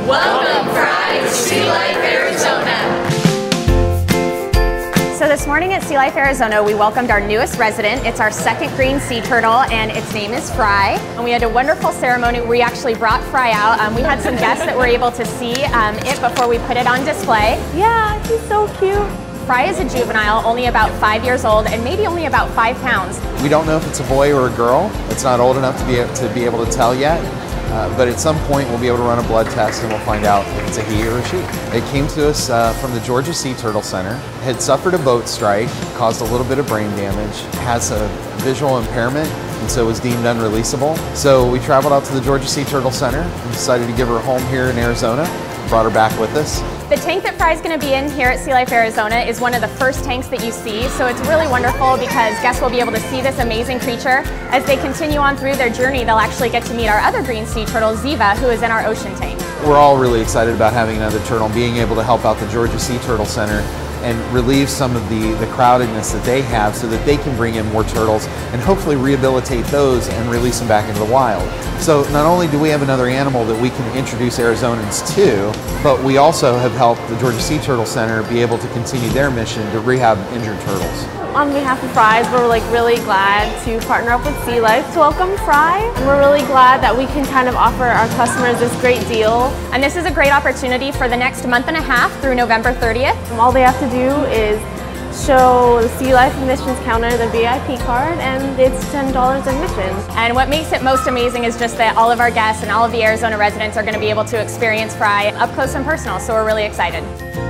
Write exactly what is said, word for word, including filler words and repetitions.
Welcome, Fry, to Sea Life, Arizona. So this morning at Sea Life, Arizona, we welcomed our newest resident. It's our second green sea turtle, and its name is Fry. And we had a wonderful ceremony where we actually brought Fry out. Um, we had some guests that were able to see um, it before we put it on display. Yeah, he's so cute. Fry is a juvenile, only about five years old, and maybe only about five pounds. We don't know if it's a boy or a girl. It's not old enough to be, to be able to tell yet. Uh, but at some point we'll be able to run a blood test and we'll find out if it's a he or a she. It came to us uh, from the Georgia Sea Turtle Center. Had suffered a boat strike, caused a little bit of brain damage, has a visual impairment, and so was deemed unreleasable. So we traveled out to the Georgia Sea Turtle Center and decided to give her a home here in Arizona. Brought her back with us. The tank that Fry's going to be in here at Sea Life, Arizona is one of the first tanks that you see, so it's really wonderful because guests will be able to see this amazing creature. As they continue on through their journey, they'll actually get to meet our other green sea turtle, Ziva, who is in our ocean tank. We're all really excited about having another turtle, being able to help out the Georgia Sea Turtle Center and relieve some of the, the crowdedness that they have so that they can bring in more turtles and hopefully rehabilitate those and release them back into the wild. So not only do we have another animal that we can introduce Arizonans to, but we also have helped the Georgia Sea Turtle Center be able to continue their mission to rehab injured turtles. On behalf of Fry's, we're like really glad to partner up with Sea Life to welcome Fry. And we're really glad that we can kind of offer our customers this great deal. And this is a great opportunity for the next month and a half through November thirtieth. And all they have to do is show the Sea Life admissions counter the V I P card, and it's ten dollars admission. And what makes it most amazing is just that all of our guests and all of the Arizona residents are going to be able to experience Fry up close and personal, so we're really excited.